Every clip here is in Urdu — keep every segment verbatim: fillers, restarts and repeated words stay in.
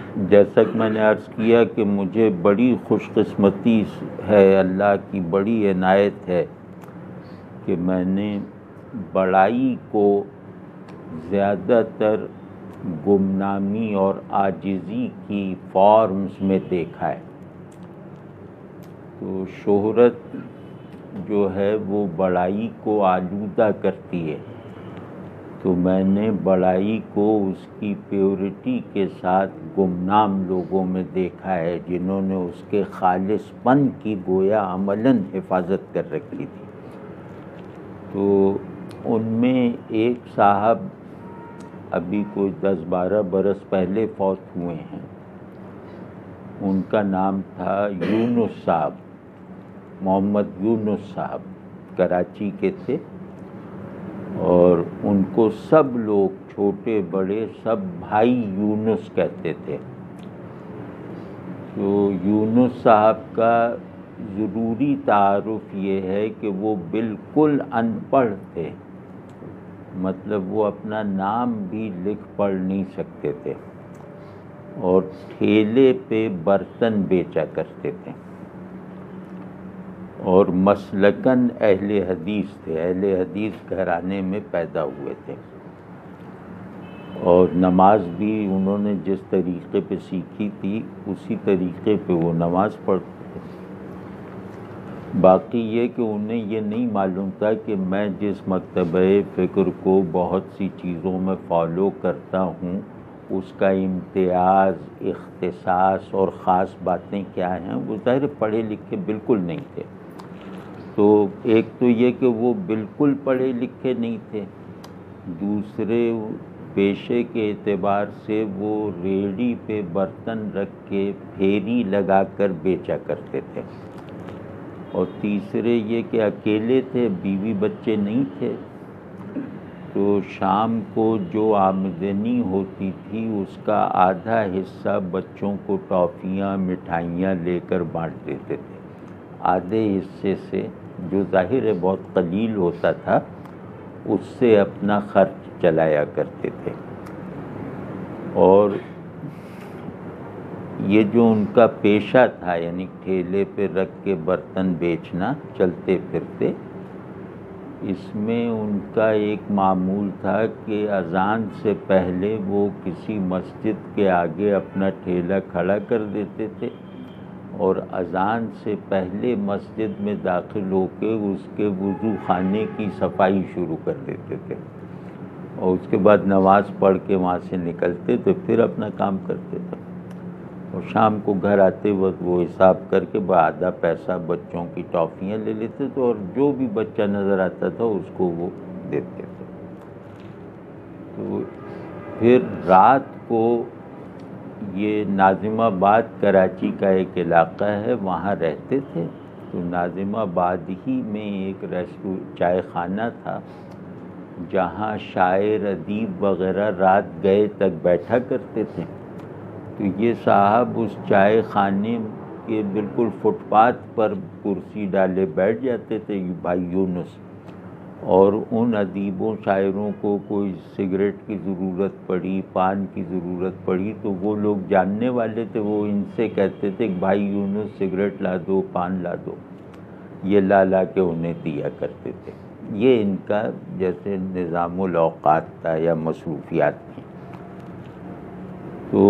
جیسا کہ میں نے عرض کیا کہ مجھے بڑی خوش قسمتی ہے، اللہ کی بڑی عنایت ہے کہ میں نے بڑائی کو زیادہ تر گمنامی اور عاجزی کی فارمز میں دیکھا ہے۔ تو شہرت جو ہے وہ بڑائی کو آلودہ کرتی ہے، تو میں نے بڑائی کو اس کی پیورٹی کے ساتھ گمنام لوگوں میں دیکھا ہے، جنہوں نے اس کے خالص پن کی گویا عملاً حفاظت کر رکھی تھی۔ تو ان میں ایک صاحب ابھی کوئی دس بارہ برس پہلے فوت ہوئے ہیں، ان کا نام تھا یونس صاحب، محمد یونس صاحب، کراچی کے تھے، اور ان کو سب لوگ چھوٹے بڑے سب بھائی یونس کہتے تھے۔ تو یونس صاحب کا ضروری تعارف یہ ہے کہ وہ بالکل ان پڑھ تھے، مطلب وہ اپنا نام بھی لکھ پڑھ نہیں سکتے تھے، اور ٹھیلے پہ برتن بیچا کرتے تھے، اور مسلکاً اہل حدیث تھے، اہل حدیث گھرانے میں پیدا ہوئے تھے، اور نماز بھی انہوں نے جس طریقے پہ سیکھی تھی اسی طریقے پہ وہ نماز پڑھتے تھے۔ باقی یہ کہ انہیں یہ نہیں معلوم تھا کہ میں جس مکتبہ فکر کو بہت سی چیزوں میں فالو کرتا ہوں اس کا امتیاز، اختصاص اور خاص باتیں کیا ہیں، وہ ظاہر پڑھے لکھے بالکل نہیں تھے۔ تو ایک تو یہ کہ وہ بالکل پڑھے لکھے نہیں تھے، دوسرے پیشے کے اعتبار سے وہ ریڑھی پہ برتن رکھ کے پھیری لگا کر بیچا کرتے تھے، اور تیسرے یہ کہ اکیلے تھے، بیوی بچے نہیں تھے، تو شام کو جو آمدنی ہوتی تھی اس کا آدھا حصہ بچوں کو ٹافیاں مٹھائیاں لے کر بانٹ دیتے تھے، آدھے حصے سے جو ظاہر ہے بہت قلیل ہوتا تھا اس سے اپنا خرچ چلایا کرتے تھے۔ اور یہ جو ان کا پیشہ تھا، یعنی ٹھیلے پہ رکھ کے برتن بیچنا چلتے پھرتے، اس میں ان کا ایک معمول تھا کہ اذان سے پہلے وہ کسی مسجد کے آگے اپنا ٹھیلا کھڑا کر دیتے تھے، اور اذان سے پہلے مسجد میں داخل ہو کے اس کے وضو خانے کی صفائی شروع کر دیتے تھے، اور اس کے بعد نماز پڑھ کے وہاں سے نکلتے تو پھر اپنا کام کرتے تھے، اور شام کو گھر آتے وقت وہ حساب کر کے آدھا پیسہ بچوں کی ٹافیاں لے لیتے تھے، اور جو بھی بچہ نظر آتا تھا اس کو وہ دیتے تھے۔ تو پھر رات کو یہ ناظم آباد کراچی کا ایک علاقہ ہے، وہاں رہتے تھے، تو ناظم آباد ہی میں ایک ریسٹو چائے خانہ تھا جہاں شاعر ادیب وغیرہ رات گئے تک بیٹھا کرتے تھے۔ تو یہ صاحب اس چائے خانے کے بالکل فٹ پاتھ پر کرسی ڈالے بیٹھ جاتے تھے، بھائی یونس، اور ان ادیبوں شاعروں کو کوئی سگریٹ کی ضرورت پڑی، پان کی ضرورت پڑی، تو وہ لوگ جاننے والے تھے، وہ ان سے کہتے تھے کہ بھائی یونس سگریٹ لا دو، پان لا دو، یہ لا لا کے انہیں دیا کرتے تھے۔ یہ ان کا جیسے نظام الاوقات تھا یا مصروفیات تھیں۔ تو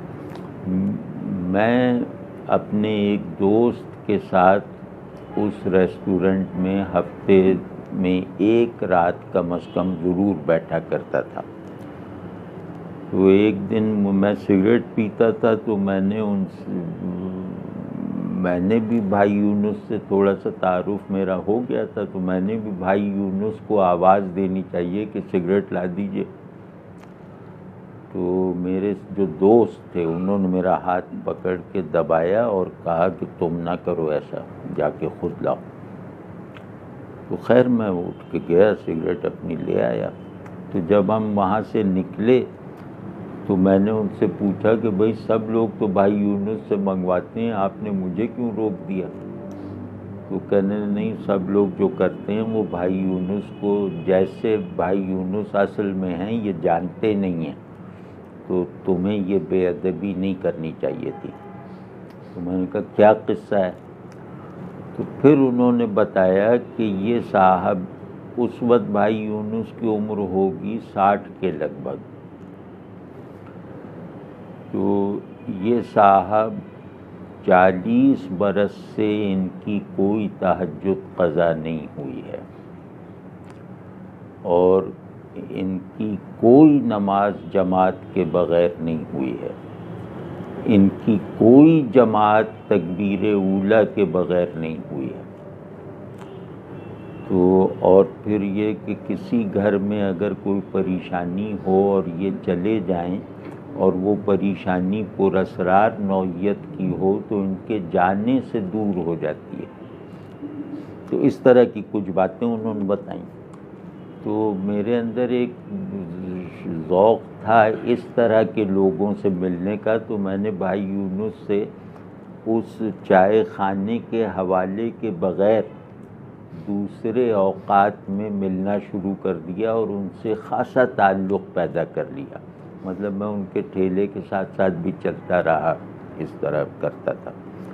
میں اپنے ایک دوست کے ساتھ اس ریسٹورنٹ میں ہفتے میں ایک رات کم از کم ضرور بیٹھا کرتا تھا۔ تو ایک دن میں سگریٹ پیتا تھا، تو میں نے ان سے میں نے بھی بھائی یونس سے تھوڑا سا تعارف میرا ہو گیا تھا، تو میں نے بھی بھائی یونس کو آواز دینی چاہیے کہ سگریٹ لا دیجئے۔ تو میرے جو دوست تھے انہوں نے میرا ہاتھ پکڑ کے دبایا اور کہا کہ تم نہ کرو ایسا، جا کے خود لاؤ۔ تو خیر میں اٹھ کے گیا، سگریٹ اپنی لے آیا۔ تو جب ہم وہاں سے نکلے تو میں نے ان سے پوچھا کہ بھئی سب لوگ تو بھائی یونس سے منگواتے ہیں، آپ نے مجھے کیوں روک دیا؟ تو کہنے نہیں، سب لوگ جو کرتے ہیں وہ بھائی یونس کو جیسے بھائی یونس اصل میں ہیں یہ جانتے نہیں ہیں، تو تمہیں یہ بے ادبی نہیں کرنی چاہیے تھی۔ تو میں نے کہا کیا قصہ ہے؟ تو پھر انہوں نے بتایا کہ یہ صاحب اس وقت بھائی یونس کی عمر ہوگی ساٹھ کے لگ بھگ، تو یہ صاحب چالیس برس سے ان کی کوئی تہجد قضا نہیں ہوئی ہے، اور ان کی کوئی نماز جماعت کے بغیر نہیں ہوئی ہے، ان کی کوئی جماعت تکبیر اولیٰ کے بغیر نہیں ہوئی ہے۔ تو اور پھر یہ کہ کسی گھر میں اگر کوئی پریشانی ہو اور یہ چلے جائیں اور وہ پریشانی پر اسرار نوعیت کی ہو تو ان کے جانے سے دور ہو جاتی ہے۔ تو اس طرح کی کچھ باتیں انہوں نے بتائیں، تو میرے اندر ایک ذوق تھا اس طرح کے لوگوں سے ملنے کا، تو میں نے بھائی یونس سے اس چائے خانے کے حوالے کے بغیر دوسرے اوقات میں ملنا شروع کر دیا اور ان سے خاصا تعلق پیدا کر لیا۔ مطلب میں ان کے ٹھیلے کے ساتھ ساتھ بھی چلتا رہا، اس طرح کرتا تھا۔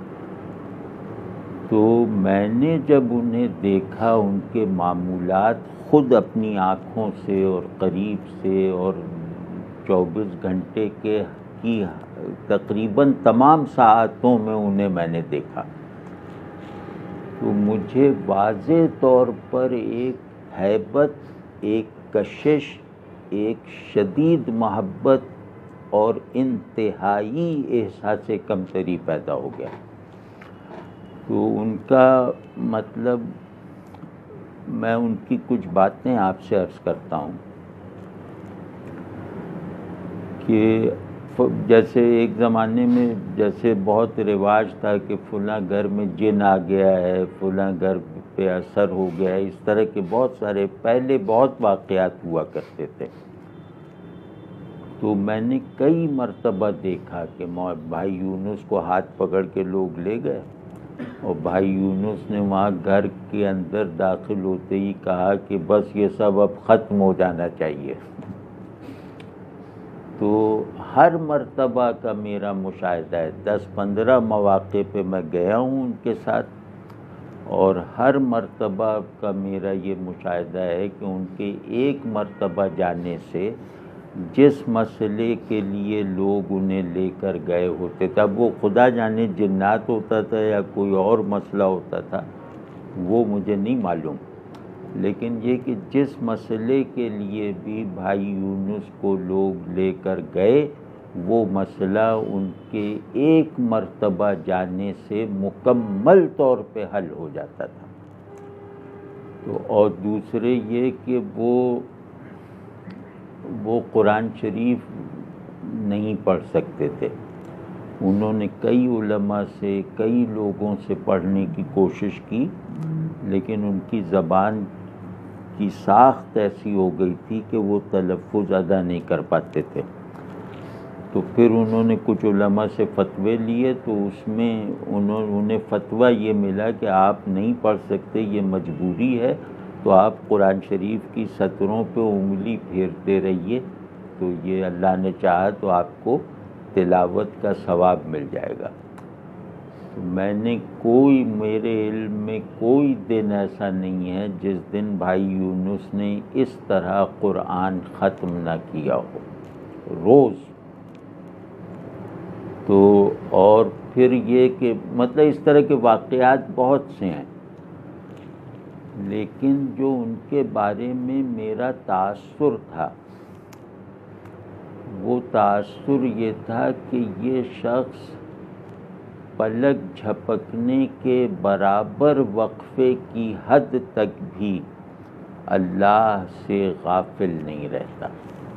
تو میں نے جب انہیں دیکھا، ان کے معمولات خود اپنی آنکھوں سے اور قریب سے اور چوبیس گھنٹے کے کی تقریباً تمام ساعتوں میں انہیں میں نے دیکھا، تو مجھے واضح طور پر ایک ہیبت، ایک کشش، ایک شدید محبت اور انتہائی احساس کمتری پیدا ہو گیا۔ تو ان کا مطلب میں ان کی کچھ باتیں آپ سے عرض کرتا ہوں کہ جیسے ایک زمانے میں جیسے بہت رواج تھا کہ فلاں گھر میں جن آ گیا ہے، فلاں گھر پہ اثر ہو گیا ہے، اس طرح کے بہت سارے پہلے بہت واقعات ہوا کرتے تھے۔ تو میں نے کئی مرتبہ دیکھا کہ بھائی یونس کو ہاتھ پکڑ کے لوگ لے گئے اور بھائی یونس نے وہاں گھر کے اندر داخل ہوتے ہی کہا کہ بس یہ سب اب ختم ہو جانا چاہیے۔ تو ہر مرتبہ کا میرا مشاہدہ ہے، دس پندرہ مواقع پہ میں گیا ہوں ان کے ساتھ، اور ہر مرتبہ کا میرا یہ مشاہدہ ہے کہ ان کے ایک مرتبہ جانے سے جس مسئلے کے لیے لوگ انہیں لے کر گئے ہوتے تھے، اب وہ خدا جانے جنات ہوتا تھا یا کوئی اور مسئلہ ہوتا تھا وہ مجھے نہیں معلوم، لیکن یہ کہ جس مسئلے کے لیے بھی بھائی یونس کو لوگ لے کر گئے وہ مسئلہ ان کے ایک مرتبہ جانے سے مکمل طور پہ حل ہو جاتا تھا۔ تو اور دوسرے یہ کہ وہ وہ قرآن شریف نہیں پڑھ سکتے تھے، انہوں نے کئی علماء سے، کئی لوگوں سے پڑھنے کی کوشش کی، لیکن ان کی زبان کی ساخت ایسی ہو گئی تھی کہ وہ تلفظ ادا نہیں کر پاتے تھے۔ تو پھر انہوں نے کچھ علماء سے فتوے لیے، تو اس میں انہوں انہیں فتویٰ یہ ملا کہ آپ نہیں پڑھ سکتے، یہ مجبوری ہے، تو آپ قرآن شریف کی سطروں پہ انگلی پھیرتے رہیے، تو یہ اللہ نے چاہا تو آپ کو تلاوت کا ثواب مل جائے گا۔ تو میں نے کوئی میرے علم میں کوئی دن ایسا نہیں ہے جس دن بھائی یونس نے اس طرح قرآن ختم نہ کیا ہو، روز۔ تو اور پھر یہ کہ مطلب اس طرح کے واقعات بہت سے ہیں، لیکن جو ان کے بارے میں میرا تاثر تھا وہ تاثر یہ تھا کہ یہ شخص پلک جھپکنے کے برابر وقفے کی حد تک بھی اللہ سے غافل نہیں رہتا۔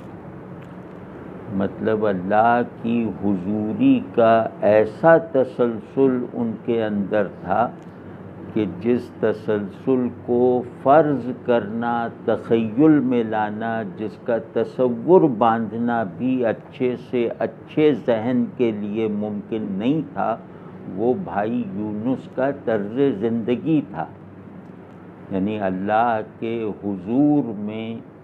مطلب اللہ کی حضوری کا ایسا تسلسل ان کے اندر تھا کہ جس تسلسل کو فرض کرنا، تخیل میں لانا، جس کا تصور باندھنا بھی اچھے سے اچھے ذہن کے لیے ممکن نہیں تھا، وہ بھائی یونس کا طرز زندگی تھا۔ یعنی اللہ کے حضور میں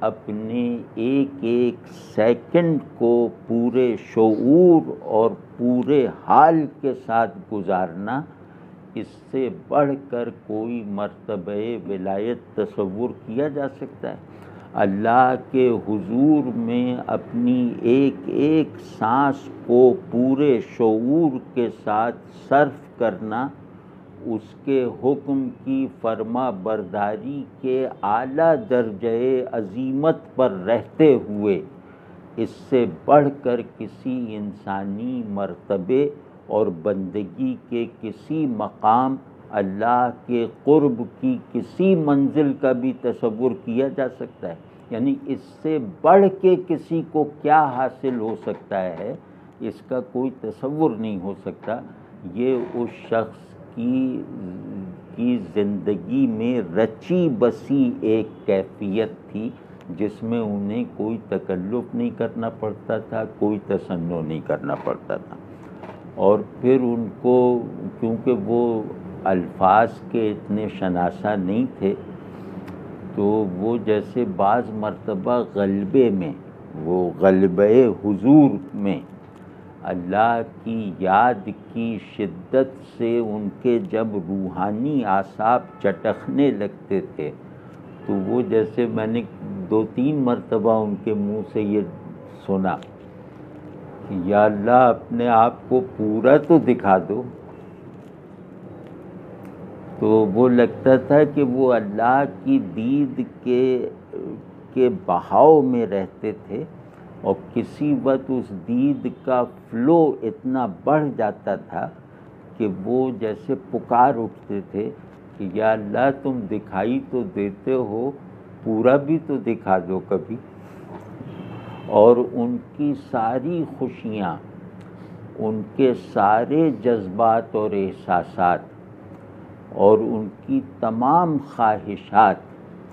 اپنے ایک ایک سیکنڈ کو پورے شعور اور پورے حال کے ساتھ گزارنا، اس سے بڑھ کر کوئی مرتبہ ولایت تصور کیا جا سکتا ہے؟ اللہ کے حضور میں اپنی ایک ایک سانس کو پورے شعور کے ساتھ صرف کرنا، اس کے حکم کی فرما برداری کے اعلیٰ درجۂ عظیمت پر رہتے ہوئے، اس سے بڑھ کر کسی انسانی مرتبے اور بندگی کے کسی مقام، اللہ کے قرب کی کسی منزل کا بھی تصور کیا جا سکتا ہے؟ یعنی اس سے بڑھ کے کسی کو کیا حاصل ہو سکتا ہے، اس کا کوئی تصور نہیں ہو سکتا۔ یہ اس شخص کی کی زندگی میں رچی بسی ایک کیفیت تھی جس میں انہیں کوئی تکلف نہیں کرنا پڑتا تھا، کوئی تصنع نہیں کرنا پڑتا تھا۔ اور پھر ان کو کیونکہ وہ الفاظ کے اتنے شناسہ نہیں تھے، تو وہ جیسے بعض مرتبہ غلبے میں، وہ غلبہ حضور میں اللہ کی یاد کی شدت سے ان کے جب روحانی اعصاب چٹکنے لگتے تھے، تو وہ جیسے میں نے دو تین مرتبہ ان کے منہ سے یہ سنا کہ یا اللہ اپنے آپ کو پورا تو دکھا دو۔ تو وہ لگتا تھا کہ وہ اللہ کی دید کے کے بہاؤ میں رہتے تھے، اور کسی وقت اس دید کا فلو اتنا بڑھ جاتا تھا کہ وہ جیسے پکار اٹھتے تھے کہ یا اللہ تم دکھائی تو دیتے ہو، پورا بھی تو دکھا دو کبھی۔ اور ان کی ساری خوشیاں، ان کے سارے جذبات اور احساسات اور ان کی تمام خواہشات،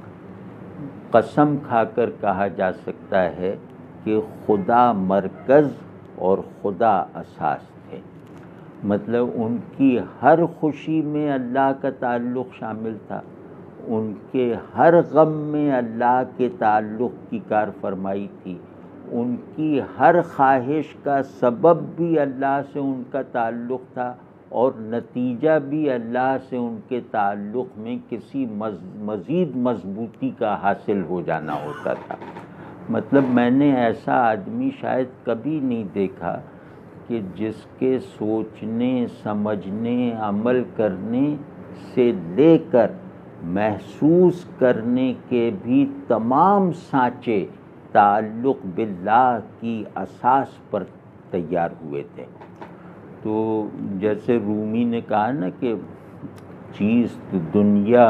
قسم کھا کر کہا جا سکتا ہے کہ خدا مرکز اور خدا اساس تھے۔ مطلب ان کی ہر خوشی میں اللہ کا تعلق شامل تھا، ان کے ہر غم میں اللہ کے تعلق کی کار فرمائی تھی، ان کی ہر خواہش کا سبب بھی اللہ سے ان کا تعلق تھا، اور نتیجہ بھی اللہ سے ان کے تعلق میں کسی مزید مضبوطی کا حاصل ہو جانا ہوتا تھا۔ مطلب میں نے ایسا آدمی شاید کبھی نہیں دیکھا کہ جس کے سوچنے، سمجھنے، عمل کرنے سے لے کر محسوس کرنے کے بھی تمام سانچے تعلق باللہ کی اساس پر تیار ہوئے تھے۔ تو جیسے رومی نے کہا نا کہ چیز دنیا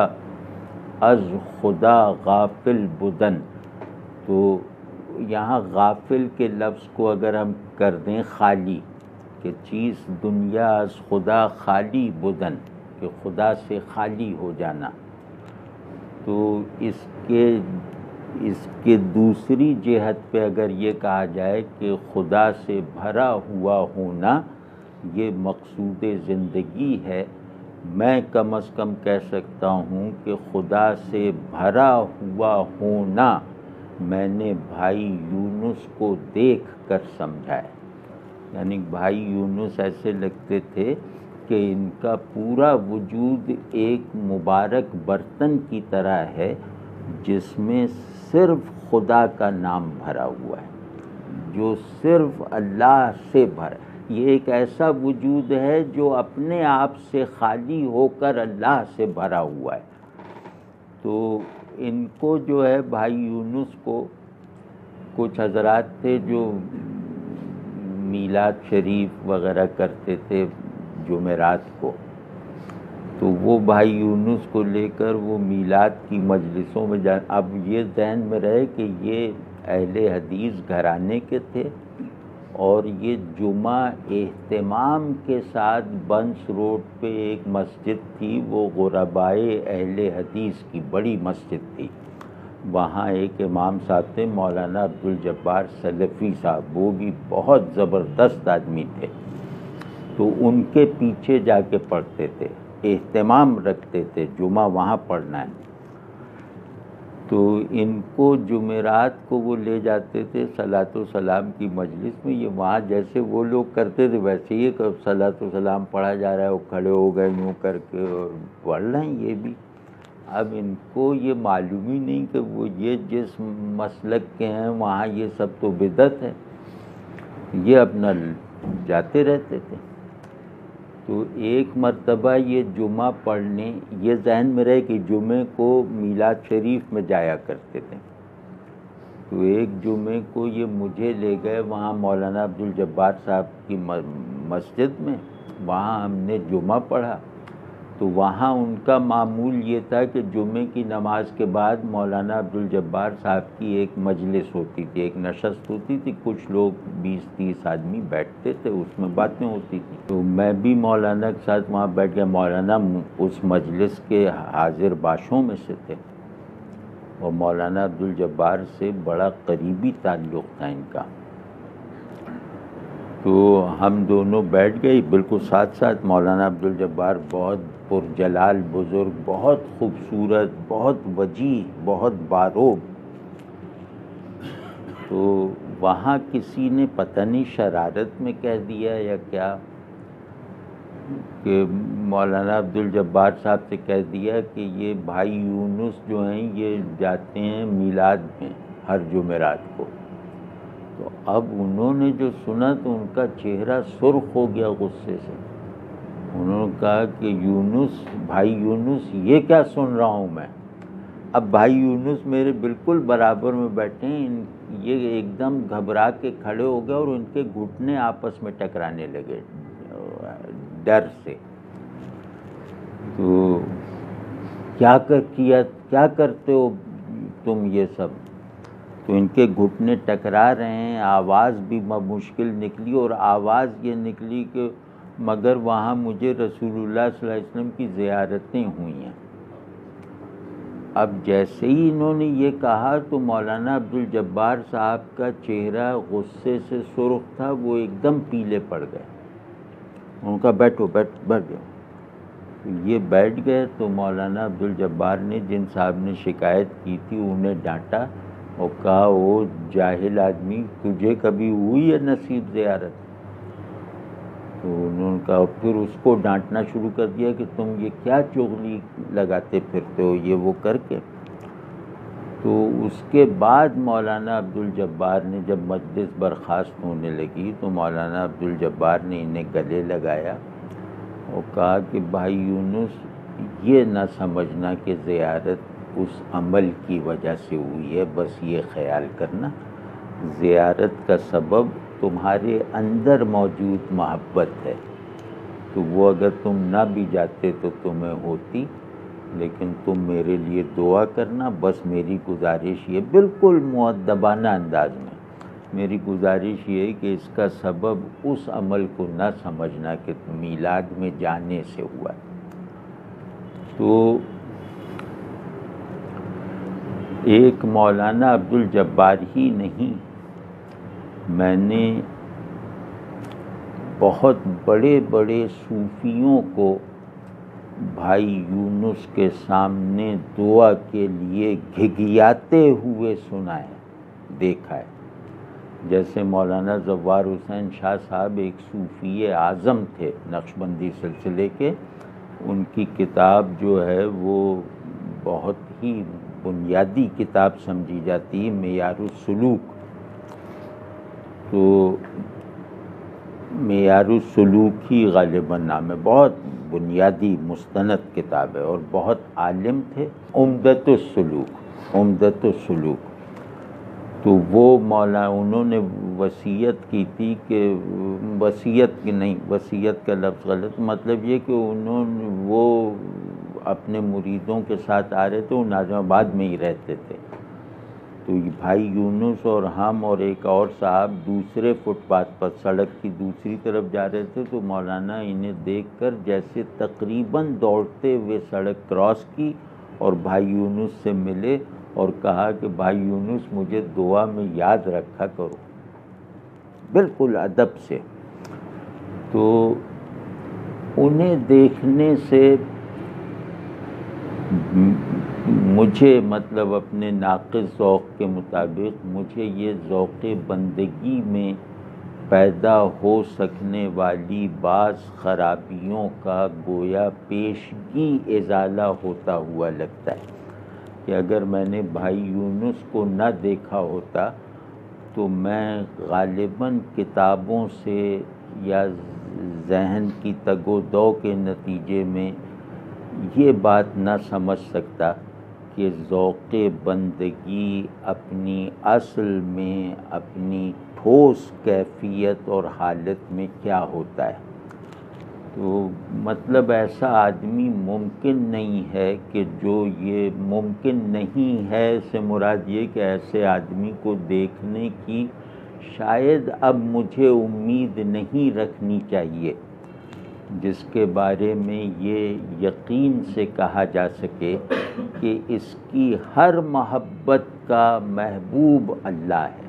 از خدا غافل بدن، تو یہاں غافل کے لفظ کو اگر ہم کر دیں خالی، کہ چیز دنیا از خدا خالی بدن، کہ خدا سے خالی ہو جانا، تو اس کے اس کے دوسری جہت پہ اگر یہ کہا جائے کہ خدا سے بھرا ہوا ہونا یہ مقصود زندگی ہے، میں کم از کم کہہ سکتا ہوں کہ خدا سے بھرا ہوا ہونا میں نے بھائی یونس کو دیکھ کر سمجھا ہے۔ یعنی بھائی یونس ایسے لگتے تھے کہ ان کا پورا وجود ایک مبارک برتن کی طرح ہے جس میں صرف خدا کا نام بھرا ہوا ہے، جو صرف اللہ سے بھرا۔ یہ ایک ایسا وجود ہے جو اپنے آپ سے خالی ہو کر اللہ سے بھرا ہوا ہے۔ تو ان کو جو ہے بھائی یونس کو کچھ حضرات تھے جو میلاد شریف وغیرہ کرتے تھے جمعرات کو، تو وہ بھائی یونس کو لے کر وہ میلاد کی مجلسوں میں جا اب یہ ذہن میں رہے کہ یہ اہل حدیث گھرانے کے تھے، اور یہ جمعہ اہتمام کے ساتھ بنس روڈ پہ ایک مسجد تھی، وہ غربائے اہل حدیث کی بڑی مسجد تھی۔ وہاں ایک امام صاحب تھے مولانا عبدالجبار سلفی صاحب، وہ بھی بہت زبردست آدمی تھے، تو ان کے پیچھے جا کے پڑھتے تھے، اہتمام رکھتے تھے جمعہ وہاں پڑھنا ہے۔ تو ان کو جمعرات کو وہ لے جاتے تھے صلاۃ و سلام کی مجلس میں. یہ وہاں جیسے وہ لوگ کرتے تھے ویسے ہی صلاۃ و سلام پڑھا جا رہا ہے, وہ کھڑے ہو گئے یوں کر کے اور پڑھ رہے ہیں یہ بھی. اب ان کو یہ معلوم ہی نہیں کہ وہ یہ جس مسلک کے ہیں وہاں یہ سب تو بدعت ہے. یہ اپنا جاتے رہتے تھے. تو ایک مرتبہ یہ جمعہ پڑھنے, یہ ذہن میں رہے کہ جمعے کو میلاد شریف میں جایا کرتے تھے. تو ایک جمعے کو یہ مجھے لے گئے وہاں مولانا عبدالجبار صاحب کی مسجد میں. وہاں ہم نے جمعہ پڑھا. تو وہاں ان کا معمول یہ تھا کہ جمعے کی نماز کے بعد مولانا عبدالجبار صاحب کی ایک مجلس ہوتی تھی, ایک نشست ہوتی تھی. کچھ لوگ بیس تیس آدمی بیٹھتے تھے, اس میں باتیں ہوتی تھیں. تو میں بھی مولانا کے ساتھ وہاں بیٹھ گیا. مولانا اس مجلس کے حاضر باشوں میں سے تھے اور مولانا عبدالجبار سے بڑا قریبی تعلق تھا ان کا. تو ہم دونوں بیٹھ گئے بالکل ساتھ ساتھ. مولانا عبدالجبار بہت پرجلال بزرگ, بہت خوبصورت, بہت وجیح, بہت باروب. تو وہاں کسی نے پتہ نہیں شرارت میں کہہ دیا یا کیا کہ مولانا عبدالجبار صاحب سے کہہ دیا کہ یہ بھائی یونس جو ہیں یہ جاتے ہیں میلاد میں ہر جمعرات کو. تو اب انہوں نے جو سنا تو ان کا چہرہ سرخ ہو گیا غصے سے. انہوں نے کہا کہ یونس, بھائی یونس, یہ کیا سن رہا ہوں میں. اب بھائی یونس میرے بالکل برابر میں بیٹھے ہیں. یہ ایک دم گھبرا کے کھڑے ہو گئے اور ان کے گھٹنے آپس میں ٹکرانے لگے ڈر سے. تو کیا کر کیا کیا کرتے ہو تم یہ سب. تو ان کے گھٹنے ٹکرا رہے ہیں, آواز بھی مشکل نکلی. اور آواز یہ نکلی کہ مگر وہاں مجھے رسول اللہ صلی اللہ علیہ وسلم کی زیارتیں ہوئی ہیں. اب جیسے ہی انہوں نے یہ کہا تو مولانا عبدالجبار صاحب کا چہرہ غصے سے سرخ تھا, وہ ایک دم پیلے پڑ گئے. ان کا بیٹھو بیٹھ بیٹھ گئے. یہ بیٹھ گئے تو مولانا عبدالجبار نے جن صاحب نے شکایت کی تھی انہیں ڈانٹا اور کہا وہ جاہل آدمی, تجھے کبھی ہوئی ہے نصیب زیارت. تو انہوں نے کہا, پھر اس کو ڈانٹنا شروع کر دیا کہ تم یہ کیا چغلی لگاتے پھرتے ہو یہ وہ کر کے. تو اس کے بعد مولانا عبدالجبار نے جب مجلس برخاست ہونے لگی تو مولانا عبدالجبار نے انہیں گلے لگایا اور کہا کہ بھائی یونس یہ نہ سمجھنا کہ زیارت اس عمل کی وجہ سے ہوئی ہے, بس یہ خیال کرنا زیارت کا سبب تمہارے اندر موجود محبت ہے. تو وہ اگر تم نہ بھی جاتے تو تمہیں ہوتی, لیکن تم میرے لیے دعا کرنا. بس میری گزارش یہ, بالکل مؤدبانہ انداز میں میری گزارش یہ ہے کہ اس کا سبب اس عمل کو نہ سمجھنا کہ میلاد میں جانے سے ہوا. تو ایک مولانا عبدالجبار ہی نہیں, میں نے بہت بڑے بڑے صوفیوں کو بھائی یونس کے سامنے دعا کے لیے گھگھیاتے ہوئے سنا ہے, دیکھا ہے. جیسے مولانا زوار حسین شاہ صاحب ایک صوفی اعظم تھے نقشبندی سلسلے کے. ان کی کتاب جو ہے وہ بہت ہی بنیادی کتاب سمجھی جاتی ہے, معیار السلوک. تو معیار السلوک ہی غالباً نام ہے, بہت بنیادی مستند کتاب ہے اور بہت عالم تھے. عمدۃ السلوک, عمدۃ السلوک. تو وہ مولا انہوں نے وصیت کی تھی کہ وصیت کی نہیں, وصیت کا لفظ غلط, مطلب یہ کہ انہوں نے وہ اپنے مریدوں کے ساتھ آ رہے تھے, وہ ناظم آباد میں ہی رہتے تھے. تو بھائی یونس اور ہم اور ایک اور صاحب دوسرے فٹ پاتھ پر سڑک کی دوسری طرف جا رہے تھے. تو مولانا انہیں دیکھ کر جیسے تقریباً دوڑتے ہوئے سڑک کراس کی اور بھائی یونس سے ملے اور کہا کہ بھائی یونس مجھے دعا میں یاد رکھا کرو, بالکل ادب سے. تو انہیں دیکھنے سے مجھے مطلب اپنے ناقص ذوق کے مطابق مجھے یہ ذوق بندگی میں پیدا ہو سکنے والی بعض خرابیوں کا گویا پیشگی ازالہ ہوتا ہوا لگتا ہے کہ اگر میں نے بھائی یونس کو نہ دیکھا ہوتا تو میں غالباً کتابوں سے یا ذہن کی تگ و دو کے نتیجے میں یہ بات نہ سمجھ سکتا کہ ذوق بندگی اپنی اصل میں اپنی ٹھوس کیفیت اور حالت میں کیا ہوتا ہے. تو مطلب ایسا آدمی ممکن نہیں ہے کہ جو یہ ممکن نہیں ہے سے مراد یہ کہ ایسے آدمی کو دیکھنے کی شاید اب مجھے امید نہیں رکھنی چاہیے جس کے بارے میں یہ یقین سے کہا جا سکے کہ اس کی ہر محبت کا محبوب اللہ ہے.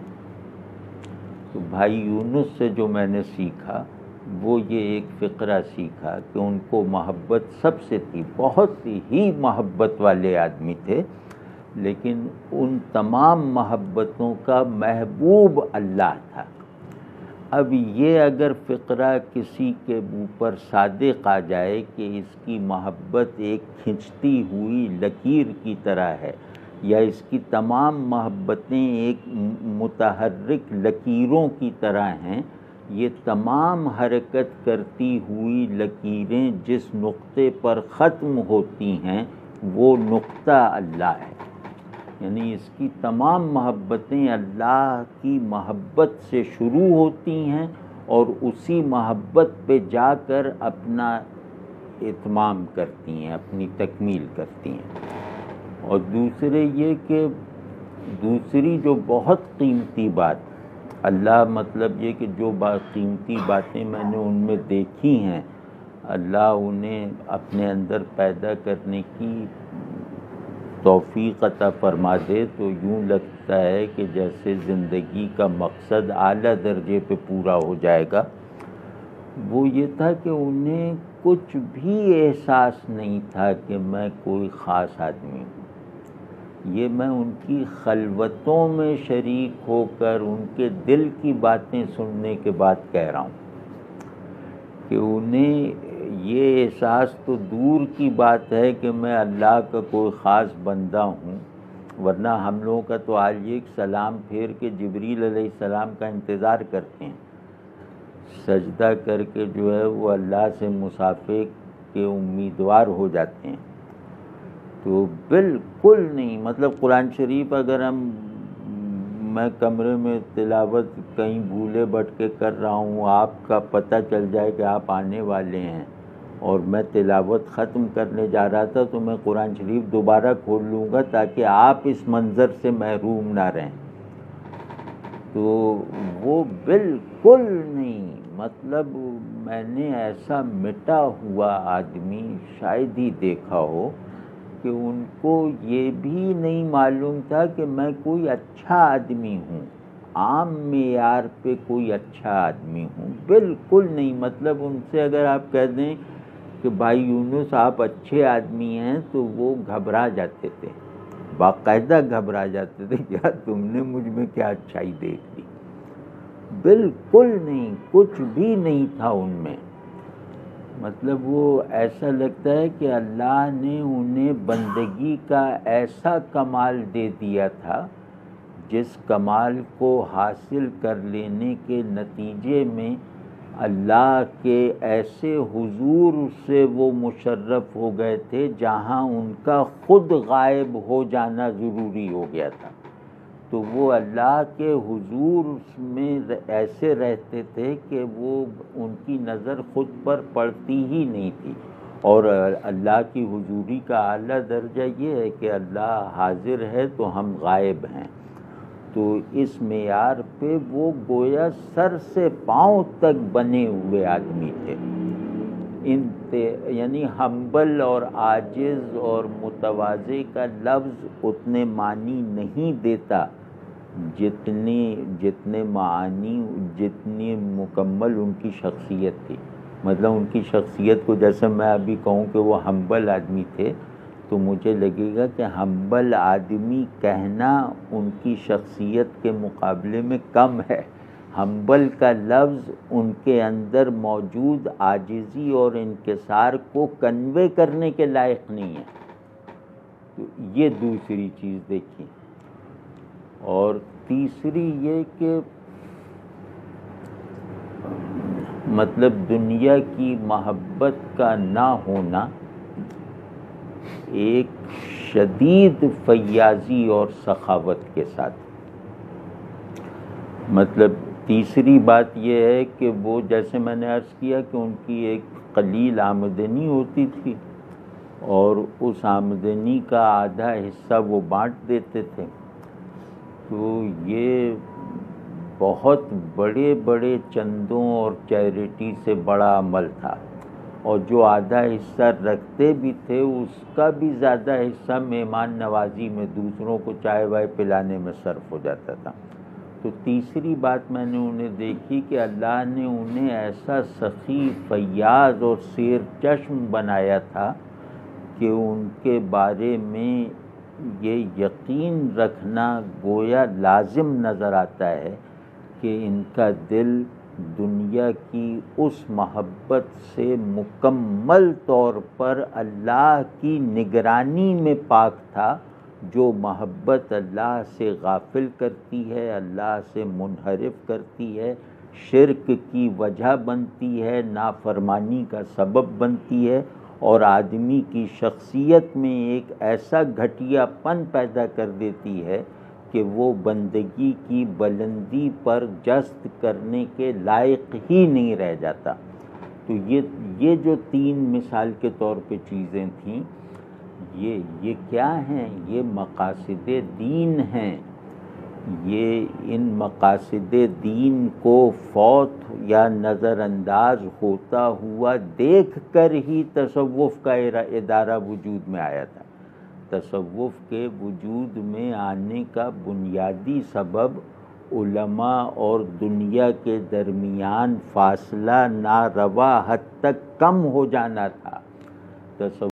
تو بھائی یونس سے جو میں نے سیکھا وہ یہ ایک فقرہ سیکھا کہ ان کو محبت سب سے تھی، بہت ہی محبت والے آدمی تھے، لیکن ان تمام محبتوں کا محبوب اللہ تھا. اب یہ اگر فقرہ کسی کے اوپر صادق آ جائے کہ اس کی محبت ایک کھنچتی ہوئی لکیر کی طرح ہے یا اس کی تمام محبتیں ایک متحرک لکیروں کی طرح ہیں، یہ تمام حرکت کرتی ہوئی لکیریں جس نقطے پر ختم ہوتی ہیں وہ نقطہ اللہ ہے. یعنی اس کی تمام محبتیں اللہ کی محبت سے شروع ہوتی ہیں اور اسی محبت پہ جا کر اپنا اتمام کرتی ہیں، اپنی تکمیل کرتی ہیں. اور دوسرے یہ کہ دوسری جو بہت قیمتی بات اللہ مطلب یہ کہ جو بات قیمتی باتیں میں نے ان میں دیکھی ہیں اللہ انہیں اپنے اندر پیدا کرنے کی توفیق عطا فرما دے تو یوں لگتا ہے کہ جیسے زندگی کا مقصد اعلیٰ درجے پہ پورا ہو جائے گا. وہ یہ تھا کہ انہیں کچھ بھی احساس نہیں تھا کہ میں کوئی خاص آدمی ہوں. یہ میں ان کی خلوتوں میں شریک ہو کر ان کے دل کی باتیں سننے کے بعد کہہ رہا ہوں کہ انہیں یہ احساس تو دور کی بات ہے کہ میں اللہ کا کوئی خاص بندہ ہوں، ورنہ ہم لوگوں کا تو آج ایک سلام پھیر کے جبریل علیہ السلام کا انتظار کرتے ہیں، سجدہ کر کے جو ہے وہ اللہ سے مصافحے کے امیدوار ہو جاتے ہیں. تو بالکل نہیں. مطلب قرآن شریف اگر ہم میں کمرے میں تلاوت کہیں بھولے بھٹکے کر رہا ہوں، آپ کا پتہ چل جائے کہ آپ آنے والے ہیں اور میں تلاوت ختم کرنے جا رہا تھا تو میں قرآن شریف دوبارہ کھول لوں گا تاکہ آپ اس منظر سے محروم نہ رہیں. تو وہ بالکل نہیں. مطلب میں نے ایسا مٹا ہوا آدمی شاید ہی دیکھا ہو کہ ان کو یہ بھی نہیں معلوم تھا کہ میں کوئی اچھا آدمی ہوں، عام معیار پہ کوئی اچھا آدمی ہوں. بالکل نہیں. مطلب ان سے اگر آپ کہہ دیں کہ بھائی یونس آپ اچھے آدمی ہیں تو وہ گھبرا جاتے تھے، باقاعدہ گھبرا جاتے تھے کہ یار تم نے مجھ میں کیا اچھائی دیکھ لی. بالکل نہیں. کچھ بھی نہیں تھا ان میں. مطلب وہ ایسا لگتا ہے کہ اللہ نے انہیں بندگی کا ایسا کمال دے دیا تھا جس کمال کو حاصل کر لینے کے نتیجے میں اللہ کے ایسے حضور سے وہ مشرف ہو گئے تھے جہاں ان کا خود غائب ہو جانا ضروری ہو گیا تھا. تو وہ اللہ کے حضور میں ایسے رہتے تھے کہ وہ ان کی نظر خود پر پڑتی ہی نہیں تھی. اور اللہ کی حضوری کا اعلیٰ درجہ یہ ہے کہ اللہ حاضر ہے تو ہم غائب ہیں. تو اس معیار پہ وہ گویا سر سے پاؤں تک بنے ہوئے آدمی تھے. یعنی ہمبل اور عاجز اور متواضع کا لفظ اتنے معنی نہیں دیتا جتنی جتنے معانی جتنی مکمل ان کی شخصیت تھی. مطلب ان کی شخصیت کو جیسے میں ابھی کہوں کہ وہ ہمبل آدمی تھے تو مجھے لگے گا کہ ہمبل آدمی کہنا ان کی شخصیت کے مقابلے میں کم ہے. ہمبل کا لفظ ان کے اندر موجود عاجزی اور انکسار کو کنوے کرنے کے لائق نہیں ہے. تو یہ دوسری چیز دیکھیں. اور تیسری یہ کہ مطلب دنیا کی محبت کا نہ ہونا ایک شدید فیاضی اور سخاوت کے ساتھ. مطلب تیسری بات یہ ہے کہ وہ جیسے میں نے عرض کیا کہ ان کی ایک قلیل آمدنی ہوتی تھی اور اس آمدنی کا آدھا حصہ وہ بانٹ دیتے تھے. تو یہ بہت بڑے بڑے چندوں اور چیریٹی سے بڑا عمل تھا. اور جو آدھا حصہ رکھتے بھی تھے اس کا بھی زیادہ حصہ مہمان نوازی میں دوسروں کو چائے وائے پلانے میں صرف ہو جاتا تھا. تو تیسری بات میں نے انہیں دیکھی کہ اللہ نے انہیں ایسا سخی فیاض اور سیر چشم بنایا تھا کہ ان کے بارے میں یہ یقین رکھنا گویا لازم نظر آتا ہے کہ ان کا دل دنیا کی اس محبت سے مکمل طور پر اللہ کی نگرانی میں پاک تھا جو محبت اللہ سے غافل کرتی ہے، اللہ سے منحرف کرتی ہے، شرک کی وجہ بنتی ہے، نافرمانی کا سبب بنتی ہے اور آدمی کی شخصیت میں ایک ایسا گھٹیا پن پیدا کر دیتی ہے کہ وہ بندگی کی بلندی پر جست کرنے کے لائق ہی نہیں رہ جاتا. تو یہ یہ جو تین مثال کے طور پہ چیزیں تھیں، یہ یہ کیا ہیں؟ یہ مقاصد دین ہیں. یہ ان مقاصد دین کو فوت یا نظر انداز ہوتا ہوا دیکھ کر ہی تصوف کا ادارہ وجود میں آیا تھا. تصوف کے وجود میں آنے کا بنیادی سبب علماء اور دنیا کے درمیان فاصلہ ناروا حد تک کم ہو جانا تھا. تصوف